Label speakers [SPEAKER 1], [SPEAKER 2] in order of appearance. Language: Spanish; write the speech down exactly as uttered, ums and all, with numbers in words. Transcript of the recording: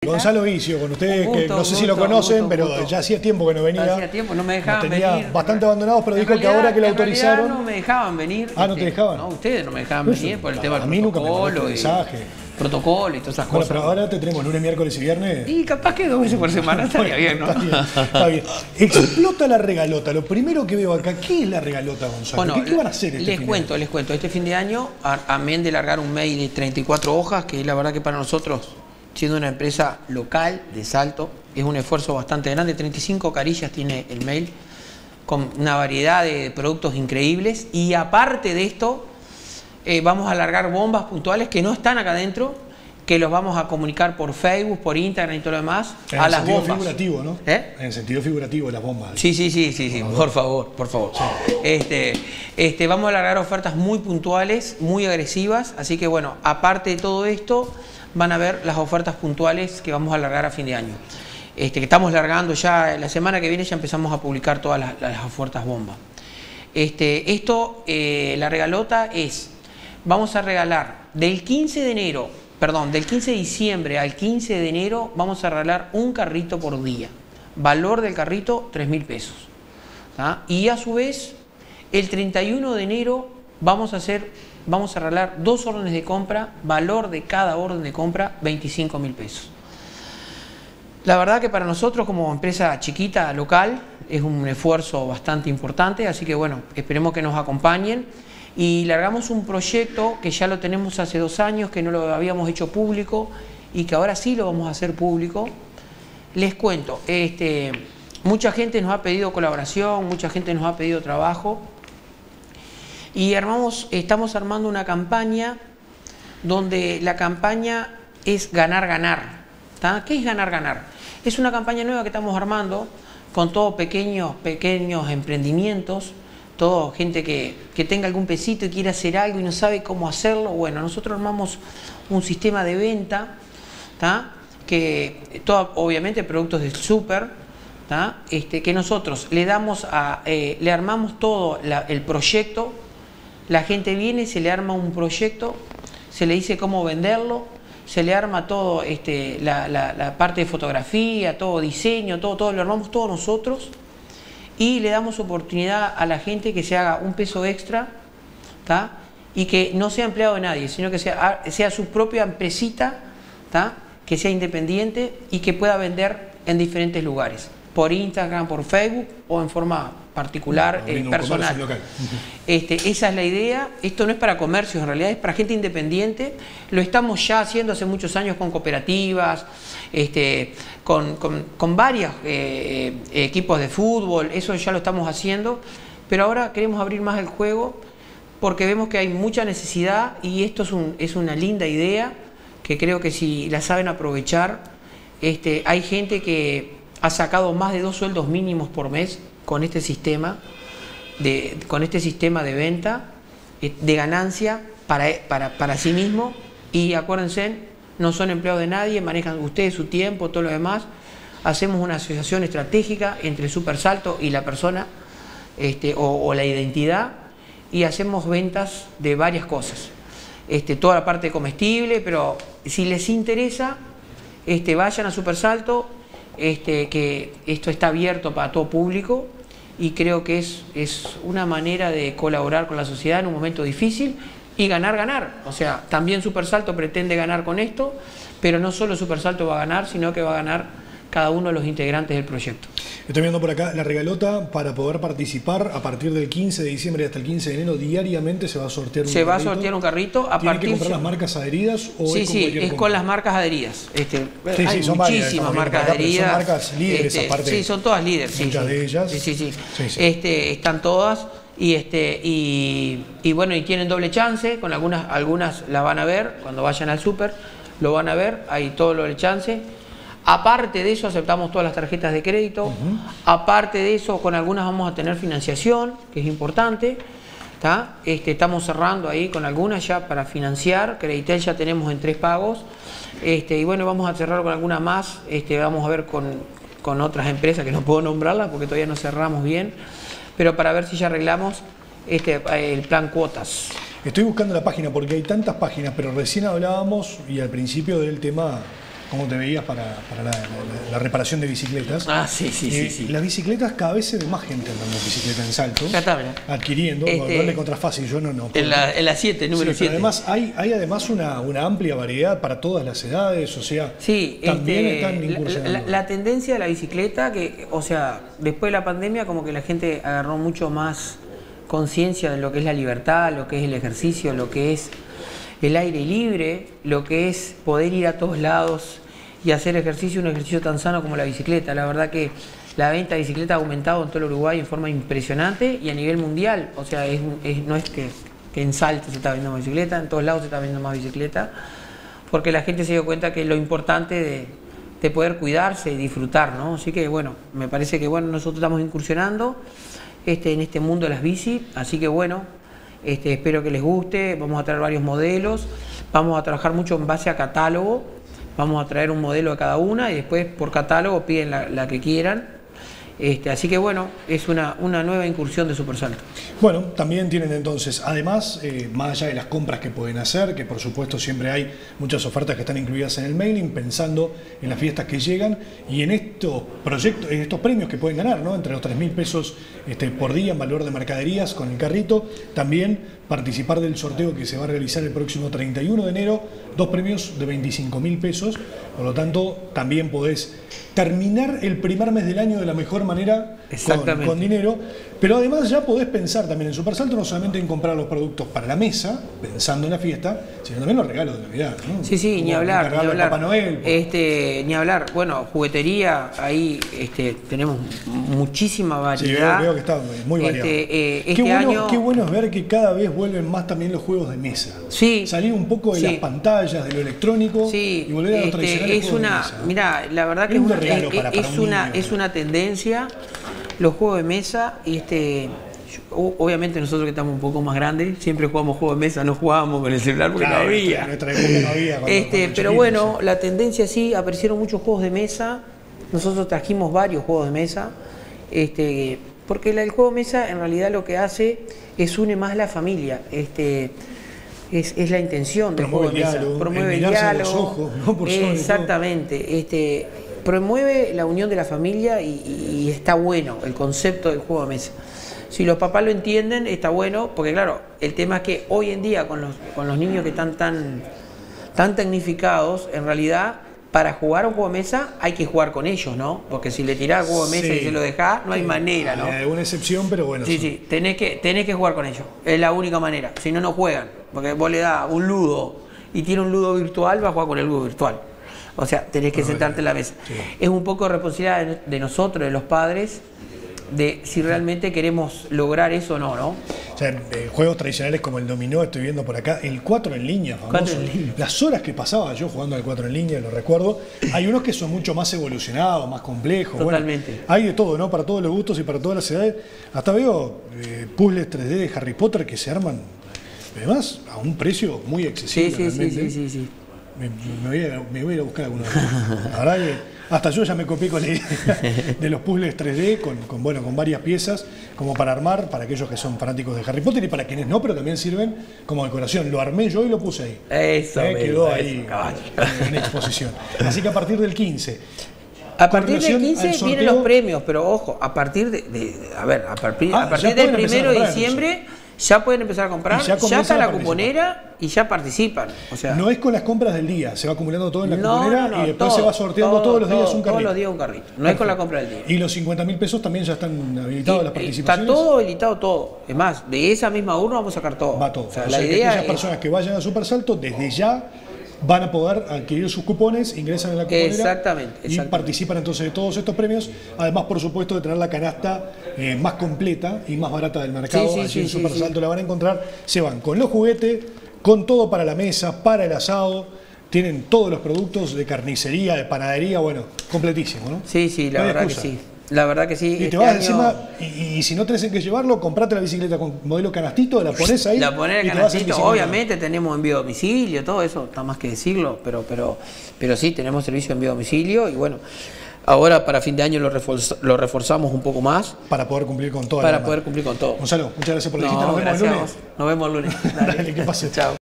[SPEAKER 1] Gonzalo Vicio, con ustedes,
[SPEAKER 2] gusto,
[SPEAKER 1] que no sé
[SPEAKER 2] gusto,
[SPEAKER 1] si lo conocen,
[SPEAKER 2] gusto,
[SPEAKER 1] pero
[SPEAKER 2] gusto.
[SPEAKER 1] ya hacía tiempo que no venía.
[SPEAKER 2] Hacía tiempo, no me dejaban
[SPEAKER 1] Nos tenía
[SPEAKER 2] venir.
[SPEAKER 1] bastante abandonados, pero
[SPEAKER 2] En
[SPEAKER 1] dijo
[SPEAKER 2] realidad,
[SPEAKER 1] que ahora que lo
[SPEAKER 2] en realidad
[SPEAKER 1] autorizaron...
[SPEAKER 2] no me dejaban venir.
[SPEAKER 1] Ah, ¿no te dejaban?
[SPEAKER 2] No, ustedes no me dejaban
[SPEAKER 1] Pues,
[SPEAKER 2] venir por el
[SPEAKER 1] a-
[SPEAKER 2] tema
[SPEAKER 1] a
[SPEAKER 2] del
[SPEAKER 1] mí nunca me mandaste
[SPEAKER 2] protocolo.
[SPEAKER 1] un
[SPEAKER 2] y-
[SPEAKER 1] mensaje.
[SPEAKER 2] Protocolo y todas esas
[SPEAKER 1] Bueno,
[SPEAKER 2] cosas.
[SPEAKER 1] pero ahora te tenemos lunes, miércoles y viernes.
[SPEAKER 2] Y capaz que dos veces por semana estaría bien, ¿no?
[SPEAKER 1] Está bien, está bien. Explota la regalota. Lo primero que veo acá, ¿qué es la regalota, Gonzalo?
[SPEAKER 2] Bueno,
[SPEAKER 1] ¿Qué, qué van a hacer este
[SPEAKER 2] les
[SPEAKER 1] fin de
[SPEAKER 2] cuento,
[SPEAKER 1] año?
[SPEAKER 2] les cuento. Este fin de año, a- amén de largar un mail de treinta y cuatro hojas, que la verdad que para nosotros, siendo una empresa local de Salto, es un esfuerzo bastante grande. treinta y cinco carillas tiene el mail, con una variedad de productos increíbles. Y aparte de esto, eh, vamos a largar bombas puntuales que no están acá adentro, que los vamos a comunicar por Facebook, por Instagram y todo lo demás,
[SPEAKER 1] En
[SPEAKER 2] a
[SPEAKER 1] el
[SPEAKER 2] las
[SPEAKER 1] sentido
[SPEAKER 2] bombas.
[SPEAKER 1] figurativo, ¿no?
[SPEAKER 2] ¿Eh?
[SPEAKER 1] En el sentido figurativo de las bombas.
[SPEAKER 2] Sí, sí, sí, sí, sí, por favor, por favor. Este, este, vamos a largar ofertas muy puntuales, muy agresivas, así que bueno, aparte de todo esto, van a ver las ofertas puntuales que vamos a largar a fin de año. Este, que estamos largando ya, la semana que viene ya empezamos a publicar todas las, las ofertas bomba. Este, esto, eh, la regalota es, vamos a regalar del quince de enero, perdón, del quince de diciembre al quince de enero, vamos a regalar un carrito por día. Valor del carrito, tres mil pesos. ¿Tá? Y a su vez, el treinta y uno de enero vamos a hacer, vamos a regalar dos órdenes de compra, valor de cada orden de compra, veinticinco mil pesos. La verdad que para nosotros como empresa chiquita, local, es un esfuerzo bastante importante, así que bueno, esperemos que nos acompañen. Y largamos un proyecto que ya lo tenemos hace dos años, que no lo habíamos hecho público y que ahora sí lo vamos a hacer público. Les cuento, este, mucha gente nos ha pedido colaboración, mucha gente nos ha pedido trabajo y armamos, estamos armando una campaña donde la campaña es ganar, ganar. ¿Tá? ¿Qué es ganar, ganar? Es una campaña nueva que estamos armando con todos pequeños, pequeños emprendimientos, todo gente que, que tenga algún pesito y quiere hacer algo y no sabe cómo hacerlo. Bueno, nosotros armamos un sistema de venta, ¿tá? Que todo, obviamente productos del súper, ¿tá? Este, que nosotros le damos a, eh, le armamos todo la, el proyecto, la gente viene, se le arma un proyecto, se le dice cómo venderlo, se le arma todo, este, la, la, la parte de fotografía, todo diseño, todo, todo lo armamos todos nosotros y le damos oportunidad a la gente que se haga un peso extra, ¿tá? Y que no sea empleado de nadie, sino que sea, sea su propia empresita, ¿tá? Que sea independiente y que pueda vender en diferentes lugares, por Instagram, por Facebook o en forma particular, eh, personal. Este, esa es la idea. Esto no es para comercios, en realidad es para gente independiente. Lo estamos ya haciendo hace muchos años con cooperativas, este, con, con, con varios eh, equipos de fútbol, eso ya lo estamos haciendo, pero ahora queremos abrir más el juego porque vemos que hay mucha necesidad y esto es, un, es una linda idea que creo que si la saben aprovechar, este, hay gente que ha sacado más de dos sueldos mínimos por mes con este sistema de, con este sistema de venta, de ganancia para, para, para sí mismo. Y acuérdense, no son empleados de nadie, manejan ustedes su tiempo, todo lo demás. Hacemos una asociación estratégica entre el Super Salto y la persona este, o, o la identidad y hacemos ventas de varias cosas. Este, toda la parte comestible, pero si les interesa, este, vayan a Super Salto. Este, que esto está abierto para todo público y creo que es, es una manera de colaborar con la sociedad en un momento difícil y ganar, ganar. O sea, también Super Salto pretende ganar con esto, pero no solo Super Salto va a ganar, sino que va a ganar cada uno de los integrantes del proyecto.
[SPEAKER 1] Estoy viendo por acá la regalota para poder participar a partir del quince de diciembre hasta el quince de enero diariamente se va a sortear un
[SPEAKER 2] se
[SPEAKER 1] carrito.
[SPEAKER 2] va a sortear un carrito a
[SPEAKER 1] ¿Tiene
[SPEAKER 2] partir
[SPEAKER 1] que comprar las marcas adheridas o
[SPEAKER 2] sí,
[SPEAKER 1] es con
[SPEAKER 2] sí,
[SPEAKER 1] cualquier
[SPEAKER 2] es
[SPEAKER 1] compra?
[SPEAKER 2] con las marcas adheridas. Este,
[SPEAKER 1] sí,
[SPEAKER 2] hay
[SPEAKER 1] sí, son
[SPEAKER 2] muchísimas
[SPEAKER 1] varias,
[SPEAKER 2] marcas
[SPEAKER 1] acá,
[SPEAKER 2] adheridas.
[SPEAKER 1] son marcas líderes
[SPEAKER 2] este,
[SPEAKER 1] aparte.
[SPEAKER 2] Sí, son todas líderes. Sí,
[SPEAKER 1] muchas
[SPEAKER 2] sí.
[SPEAKER 1] de ellas.
[SPEAKER 2] Sí, sí, sí.
[SPEAKER 1] sí, sí.
[SPEAKER 2] Este, están todas y este y, y bueno, y tienen doble chance, con algunas algunas las van a ver cuando vayan al súper, lo van a ver, hay todo doble chance. Aparte de eso, aceptamos todas las tarjetas de crédito. Uh-huh. Aparte de eso, con algunas vamos a tener financiación, que es importante. ¿Tá? Este, estamos cerrando ahí con algunas ya para financiar. Creditel ya tenemos en tres pagos. Este, y bueno, vamos a cerrar con alguna más. Este, vamos a ver con, con otras empresas que no puedo nombrarlas porque todavía no cerramos bien. Pero para ver si ya arreglamos este, el plan cuotas.
[SPEAKER 1] Estoy buscando la página porque hay tantas páginas, pero recién hablábamos y al principio del tema cómo te veías para, para la, la, la reparación de bicicletas.
[SPEAKER 2] Ah, sí, sí,
[SPEAKER 1] eh,
[SPEAKER 2] sí, sí.
[SPEAKER 1] Las bicicletas, cada vez se ve más gente andando en bicicleta en Salto,
[SPEAKER 2] Ya está, ¿verdad?
[SPEAKER 1] adquiriendo,
[SPEAKER 2] Este,
[SPEAKER 1] darle contra fácil, yo no, no.
[SPEAKER 2] En la siete, número
[SPEAKER 1] sí,
[SPEAKER 2] siete.
[SPEAKER 1] Además, hay, hay además una, una amplia variedad para todas las edades, o sea,
[SPEAKER 2] sí,
[SPEAKER 1] también
[SPEAKER 2] este,
[SPEAKER 1] están incursionando.
[SPEAKER 2] La, la, la tendencia de la bicicleta, que, o sea, después de la pandemia, como que la gente agarró mucho más conciencia de lo que es la libertad, lo que es el ejercicio, lo que es el aire libre, lo que es poder ir a todos lados y hacer ejercicio, un ejercicio tan sano como la bicicleta. La verdad que la venta de bicicleta ha aumentado en todo el Uruguay en forma impresionante y a nivel mundial. O sea, es, es, no es que, que en Salto se está vendiendo más bicicleta, en todos lados se está vendiendo más bicicleta, porque la gente se dio cuenta que es lo importante de, de poder cuidarse y disfrutar, ¿no? Así que bueno, me parece que bueno, nosotros estamos incursionando este, en este mundo de las bicis, así que bueno, Este, espero que les guste, vamos a traer varios modelos, vamos a trabajar mucho en base a catálogo, vamos a traer un modelo de cada una y después por catálogo piden la, la que quieran. Este, así que bueno, es una, una nueva incursión de Super Salto.
[SPEAKER 1] Bueno, también tienen entonces, además, eh, más allá de las compras que pueden hacer, que por supuesto siempre hay muchas ofertas que están incluidas en el mailing, pensando en las fiestas que llegan y en estos proyectos, en estos premios que pueden ganar, ¿no? Entre los tres mil pesos este, por día en valor de mercaderías con el carrito, también participar del sorteo que se va a realizar el próximo treinta y uno de enero, dos premios de veinticinco mil pesos, por lo tanto también podés terminar el primer mes del año de la mejor manera con, con dinero, pero además ya podés pensar también en Super Salto no solamente en comprar los productos para la mesa, pensando en la fiesta, sino también los regalos de Navidad, ¿no?
[SPEAKER 2] Sí, sí, ni hablar, ni hablar.
[SPEAKER 1] Papá Noel,
[SPEAKER 2] este, ni hablar. Bueno, juguetería, ahí este, tenemos muchísima variedad.
[SPEAKER 1] Sí, veo, veo que está muy variado.
[SPEAKER 2] Este, eh, este
[SPEAKER 1] qué, bueno,
[SPEAKER 2] año...
[SPEAKER 1] qué bueno es ver que cada vez vuelven más también los juegos de mesa.
[SPEAKER 2] Sí.
[SPEAKER 1] Salir un poco de
[SPEAKER 2] sí.
[SPEAKER 1] las pantallas, de lo electrónico
[SPEAKER 2] sí.
[SPEAKER 1] y volver a los
[SPEAKER 2] este,
[SPEAKER 1] tradicionales
[SPEAKER 2] es
[SPEAKER 1] juegos
[SPEAKER 2] una,
[SPEAKER 1] de mesa.
[SPEAKER 2] Mirá, la verdad que
[SPEAKER 1] es,
[SPEAKER 2] es una,
[SPEAKER 1] regalo
[SPEAKER 2] es,
[SPEAKER 1] para, para
[SPEAKER 2] es,
[SPEAKER 1] un
[SPEAKER 2] una,
[SPEAKER 1] niño,
[SPEAKER 2] es una tendencia, los juegos de mesa. Este, obviamente nosotros que estamos un poco más grandes, siempre jugamos juegos de mesa, no jugábamos con el celular porque
[SPEAKER 1] claro,
[SPEAKER 2] no había.
[SPEAKER 1] En nuestra época no había cuando,
[SPEAKER 2] este,
[SPEAKER 1] cuando
[SPEAKER 2] pero
[SPEAKER 1] chiquito,
[SPEAKER 2] bueno,
[SPEAKER 1] sí.
[SPEAKER 2] La tendencia sí, aparecieron muchos juegos de mesa, nosotros trajimos varios juegos de mesa, este, porque el juego de mesa en realidad lo que hace es une más la familia. Este, Es, es la intención del juego de mesa. Promueve el diálogo. Los ojos, ¿no? Por exactamente. Este, promueve la unión de la familia y, y está bueno el concepto del juego de mesa. Si los papás lo entienden, está bueno, porque claro, el tema es que hoy en día con los, con los niños que están tan, tan tecnificados, en realidad, para jugar un juego de mesa hay que jugar con ellos, ¿no? Porque si le tirás el juego de mesa sí. y se lo dejás, no hay sí. manera, ¿no?
[SPEAKER 1] Hay una excepción, pero bueno.
[SPEAKER 2] Sí, sí, tenés que, tenés que jugar con ellos. Es la única manera. Si no, no juegan. Porque vos le das un ludo y tiene un ludo virtual, va a jugar con el ludo virtual. O sea, tenés que bueno, sentarte en la mesa. Sí. Es un poco responsabilidad de, de nosotros, de los padres, de si realmente queremos lograr eso o no, ¿no?
[SPEAKER 1] O sea, eh, juegos tradicionales como el dominó, estoy viendo por acá, el cuatro en línea, famoso. En línea. Las horas que pasaba yo jugando al cuatro en línea, lo recuerdo. Hay unos que son mucho más evolucionados, más complejos.
[SPEAKER 2] Totalmente.
[SPEAKER 1] Bueno, hay de todo, ¿no? Para todos los gustos y para todas las edades. Hasta veo eh, puzzles tres D de Harry Potter que se arman, además, a un precio muy accesible.
[SPEAKER 2] Sí, sí, sí, sí, sí, sí.
[SPEAKER 1] Me, me, voy a, me voy a ir a buscar alguno. La verdad que hasta yo ya me copié con la idea de los puzzles tres D con, con, bueno, con varias piezas como para armar, para aquellos que son fanáticos de Harry Potter y para quienes no, pero también sirven como decoración. Lo armé yo y lo puse ahí.
[SPEAKER 2] Eso
[SPEAKER 1] eh, quedó
[SPEAKER 2] eso,
[SPEAKER 1] ahí
[SPEAKER 2] eso,
[SPEAKER 1] en exposición. Así que a partir del quince.
[SPEAKER 2] A partir del quince sorteo, vienen los premios, pero ojo, a partir de, de a ver, a partir, ah, a partir del primero de diciembre ya pueden empezar a comprar, ya, ya está la cuponera y ya participan. O sea,
[SPEAKER 1] no es con las compras del día, se va acumulando todo en la
[SPEAKER 2] no,
[SPEAKER 1] cuponera
[SPEAKER 2] no, no,
[SPEAKER 1] y después
[SPEAKER 2] todo,
[SPEAKER 1] se va sorteando
[SPEAKER 2] todo,
[SPEAKER 1] todos los días
[SPEAKER 2] todo,
[SPEAKER 1] un carrito.
[SPEAKER 2] Todos los días un carrito, no Perfecto. Es con la compra del día.
[SPEAKER 1] Y los cincuenta mil pesos también ya están habilitados
[SPEAKER 2] y,
[SPEAKER 1] las participaciones.
[SPEAKER 2] Está todo habilitado, todo. Es más, de esa misma urna vamos a sacar todo.
[SPEAKER 1] Va todo.
[SPEAKER 2] O sea,
[SPEAKER 1] o
[SPEAKER 2] la
[SPEAKER 1] sea,
[SPEAKER 2] idea
[SPEAKER 1] que aquellas
[SPEAKER 2] es...
[SPEAKER 1] personas que vayan a Super Salto desde ya van a poder adquirir sus cupones, ingresan en la cuponera
[SPEAKER 2] exactamente,
[SPEAKER 1] y
[SPEAKER 2] exactamente.
[SPEAKER 1] participan entonces de todos estos premios, además por supuesto de tener la canasta eh, más completa y más barata del mercado.
[SPEAKER 2] Sí, sí,
[SPEAKER 1] allí
[SPEAKER 2] sí,
[SPEAKER 1] en Super
[SPEAKER 2] sí,
[SPEAKER 1] Salto
[SPEAKER 2] sí.
[SPEAKER 1] la van a encontrar, se van con los juguetes, con todo para la mesa, para el asado, tienen todos los productos de carnicería, de panadería, bueno, completísimo, ¿no?
[SPEAKER 2] Sí, sí, la
[SPEAKER 1] no
[SPEAKER 2] verdad
[SPEAKER 1] excusa.
[SPEAKER 2] que sí. La verdad que sí.
[SPEAKER 1] Y te
[SPEAKER 2] este
[SPEAKER 1] vas
[SPEAKER 2] año...
[SPEAKER 1] encima, y, y si no tenés en qué llevarlo, comprate la bicicleta con modelo canastito, la pones ahí.
[SPEAKER 2] La pones
[SPEAKER 1] y
[SPEAKER 2] el canastito, obviamente tenemos envío a domicilio, todo eso, está más que decirlo, pero, pero, pero sí, tenemos servicio de envío a domicilio y bueno, ahora para fin de año lo, reforz, lo reforzamos un poco más.
[SPEAKER 1] Para poder cumplir con todo.
[SPEAKER 2] Para poder cumplir con todo.
[SPEAKER 1] Gonzalo, muchas gracias por la
[SPEAKER 2] no,
[SPEAKER 1] visita, nos vemos el lunes.
[SPEAKER 2] Nos vemos el lunes.
[SPEAKER 1] Dale, Dale que pase.
[SPEAKER 2] Chao.